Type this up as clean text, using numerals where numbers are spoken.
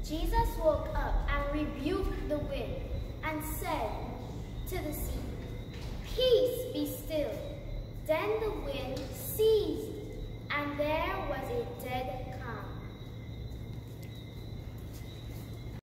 Jesus woke up and rebuked the wind and said to the sea, "Peace, be still."